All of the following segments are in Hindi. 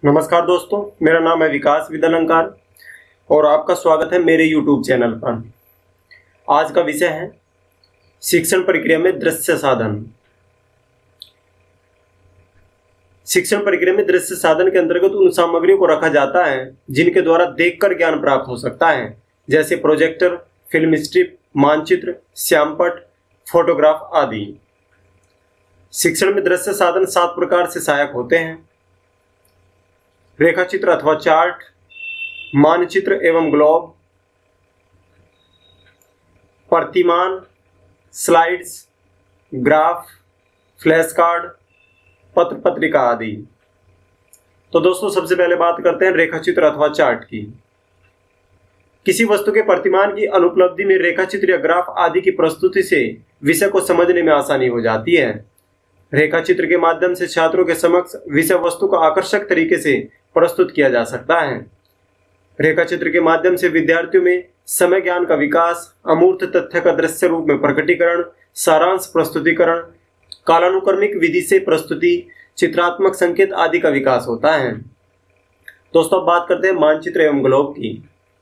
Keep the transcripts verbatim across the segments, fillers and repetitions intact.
नमस्कार दोस्तों, मेरा नाम है विकास विद्यालंकार और आपका स्वागत है मेरे यूट्यूब चैनल पर। आज का विषय है शिक्षण प्रक्रिया में दृश्य साधन। शिक्षण प्रक्रिया में दृश्य साधन के अंतर्गत उन सामग्रियों को रखा जाता है जिनके द्वारा देखकर ज्ञान प्राप्त हो सकता है, जैसे प्रोजेक्टर, फिल्म स्ट्रिप, मानचित्र, श्यामपट्ट, फोटोग्राफ आदि। शिक्षण में दृश्य साधन सात प्रकार से सहायक होते हैं: रेखाचित्र अथवा चार्ट, मानचित्र एवं ग्लोब, प्रतिमान, स्लाइड्स, ग्राफ, फ्लैश कार्ड, पत्र पत्रिका आदि। तो दोस्तों, सबसे पहले बात करते हैं रेखाचित्र अथवा चार्ट की। किसी वस्तु के प्रतिमान की अनुपलब्धि में रेखाचित्र या ग्राफ आदि की प्रस्तुति से विषय को समझने में आसानी हो जाती है। रेखाचित्र के माध्यम से छात्रों के समक्ष विषय वस्तु को आकर्षक तरीके से प्रस्तुत किया जा सकता है। रेखाचित्र के माध्यम से विद्यार्थियों में समय ज्ञान का विकास, अमूर्त तथ्य का दृश्य रूप में प्रकटीकरण, सारांश प्रस्तुतिकरण, कालानुक्रमिक विधि से प्रस्तुति, चित्रात्मक संकेत आदि का विकास होता है। दोस्तों, अब बात करते हैं मानचित्र एवं ग्लोब की।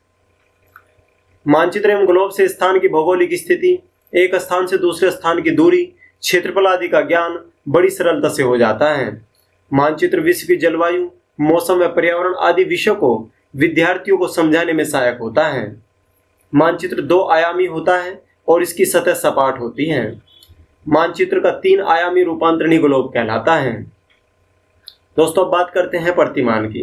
मानचित्र एवं ग्लोब से स्थान की भौगोलिक स्थिति, एक स्थान से दूसरे स्थान की दूरी, क्षेत्रफल आदि का ज्ञान बड़ी सरलता से हो जाता है। मानचित्र विश्व की जलवायु, मौसम व पर्यावरण आदि विषयों को विद्यार्थियों को समझाने में सहायक होता है। मानचित्र दो आयामी होता है और इसकी सतह सपाट होती है। मानचित्र का तीन आयामी रूपांतरण ही ग्लोब कहलाता है। दोस्तों, अब बात करते हैं प्रतिमान की।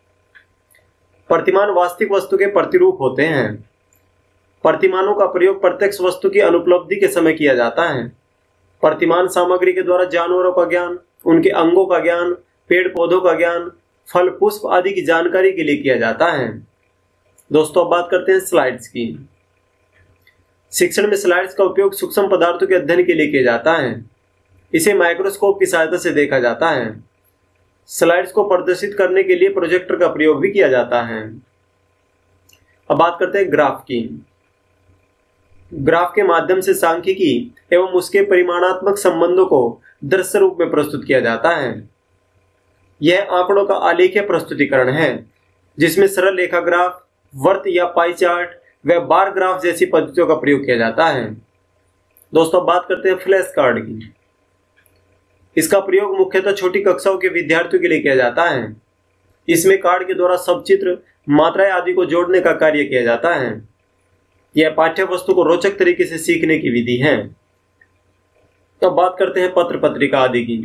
प्रतिमान वास्तविक वस्तु के प्रतिरूप होते हैं। प्रतिमानों का प्रयोग प्रत्यक्ष वस्तु की अनुपलब्धि के समय किया जाता है। प्रतिमान सामग्री के द्वारा जानवरों का ज्ञान, उनके अंगों का ज्ञान, पेड़ पौधों का ज्ञान, फल पुष्प आदि की जानकारी के लिए किया जाता है। दोस्तों, अब बात करते हैं स्लाइड्स की। शिक्षण में स्लाइड्स का उपयोग सूक्ष्म पदार्थों के अध्ययन के लिए किया जाता है। इसे माइक्रोस्कोप की सहायता से देखा जाता है। स्लाइड्स को प्रदर्शित करने के लिए प्रोजेक्टर का प्रयोग भी किया जाता है। अब बात करते हैं ग्राफ की। ग्राफ के माध्यम से सांख्यिकी एवं उसके परिमाणात्मक संबंधों को दृश्य रूप में प्रस्तुत किया जाता है। यह आंकड़ों का आलेखीय प्रस्तुतिकरण है, जिसमें सरल रेखा ग्राफ, वर्त या पाई चार्ट व बार ग्राफ जैसी पद्धतियों का प्रयोग किया जाता है। दोस्तों, बात करते हैं फ्लैश कार्ड की। इसका प्रयोग मुख्यतः छोटी कक्षाओं के विद्यार्थियों के लिए किया जाता है। इसमें कार्ड के द्वारा सचित्र, मात्राएं आदि को जोड़ने का कार्य किया जाता है। यह पाठ्य वस्तु को रोचक तरीके से सीखने की विधि है। तो बात करते हैं पत्र पत्रिका आदि की।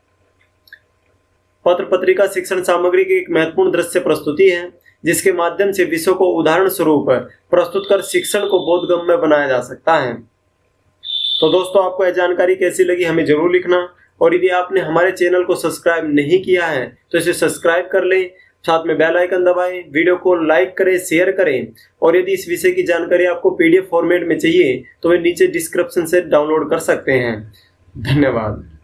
पत्र पत्रिका शिक्षण सामग्री की एक महत्वपूर्ण दृश्य प्रस्तुति है, जिसके माध्यम से विषयों को उदाहरण स्वरूप प्रस्तुत कर शिक्षण को बोधगम्य बनाया जा सकता है। तो दोस्तों, आपको यह जानकारी कैसी लगी हमें जरूर लिखना, और यदि आपने हमारे चैनल को सब्सक्राइब नहीं किया है तो इसे सब्सक्राइब कर लें, साथ में बेल आइकन दबाएं, वीडियो को लाइक करें, शेयर करें। और यदि इस विषय की जानकारी आपको पीडीएफ फॉर्मेट में चाहिए तो वे नीचे डिस्क्रिप्शन से डाउनलोड कर सकते हैं। धन्यवाद।